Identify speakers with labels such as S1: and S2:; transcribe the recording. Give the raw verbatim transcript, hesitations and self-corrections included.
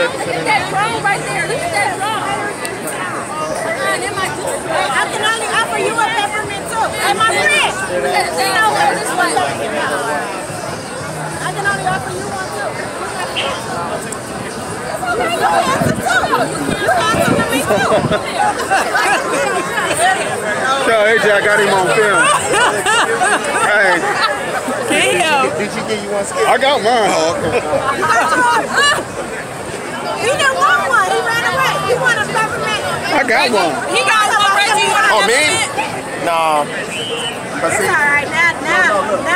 S1: that drone right there. Look at that drone. I can only offer you a peppermint too. And my friend. You know what? This way. I can only offer you one too. Okay, you answer too. You answer to me too.
S2: Tell A J I got him on film. Hey.
S3: Damn.
S4: Did she give you one skip?
S2: I got mine.
S4: Oh, okay.
S1: He didn't want one. He ran away. He wanted a peppermint.
S2: I got one.
S3: He got one, Reggie. You want a
S4: Oh, me?
S3: peppermint?
S4: Nah.
S1: It's all right. Now, now,